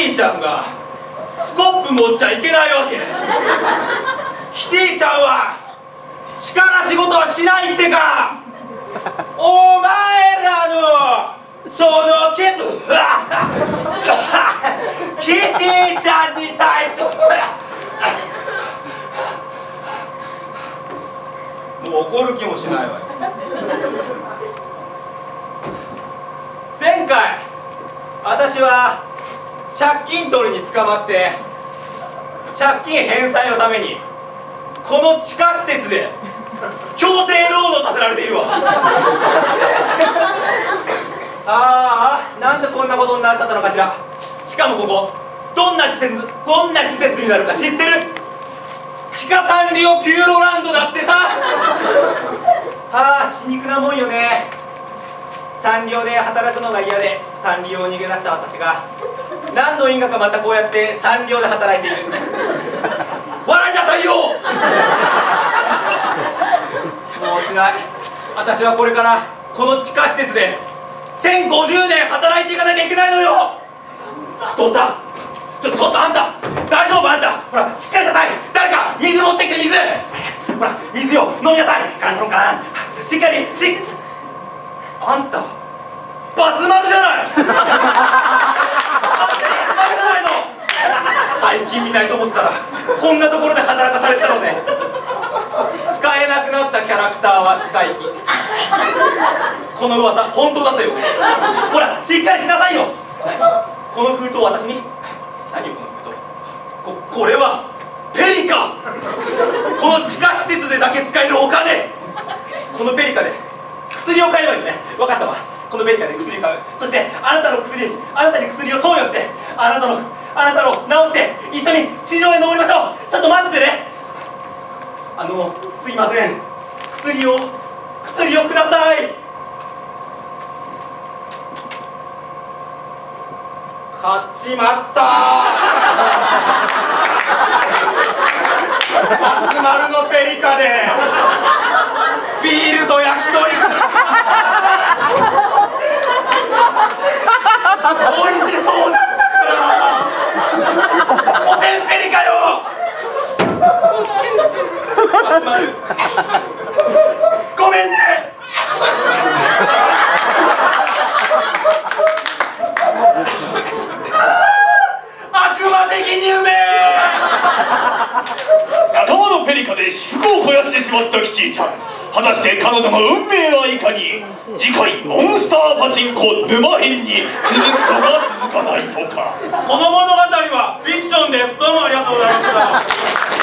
ティちゃんがスコップ持っちゃいけないわけ。キティちゃんは力仕事はしないってか。お前らのそのキティちゃんに対ともう怒る気もしないわよ。前回私は借金取りに捕まって借金返済のためにこの地下施設で強制労働させられているわ。ああ、なんでこんなことになったのかしら。しかもここどんな施設になるか知ってる？地下サンリオピューロランドだってさ。ああ、皮肉なもんよね。サンリオで働くのが嫌でサンリオを逃げ出した私が何の因果かまたこうやってサンリオで働いている。笑いなさいよ。もうつらい。私はこれからこの地下施設で1050年働いていかなきゃいけないのよ。どうした？ちょっとあんた大丈夫？あんたほらしっかりなさい。誰か水持ってきて。水ほら水よ、飲みなさい。カランコロンカラン。しっかりあんたバツ丸じゃない。バツ丸じゃないの。最近見ないと思ってたらこんなところで働かされてたのね。使えなくなったキャラクターは近い日。この噂本当だったよ。ほらしっかりしなさいよ。この封筒私に何よこの封筒。これはペリカ。この地下施設でだけ使えるお金。このペリカで薬を買えばいいのね。分かったわ。このペリカで薬を買う。そしてあなたに薬を投与してあなたの治して一緒に地上へ登りましょう。ちょっと待っててね。すいません。薬をください。買っちまった。バツ丸のペリカでビールと焼き鳥。美味しそうだったから5000ペリカよ。バツ丸ごめんね。悪魔的にうめえ。 仲間のペリカで私腹を肥やしてしまったキチーちゃん。果たして彼女の運命はいかに。次回モンスターパチンコ沼編に続くとか続かないとか。 この物語はフィクションです。どうもありがとうございました。